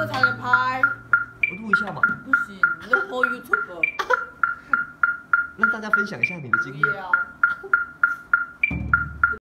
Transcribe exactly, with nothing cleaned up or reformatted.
个才能拍。 我录一下嘛。 不行，你要 po YouTube。 让大家分享一下你的经验。 不要。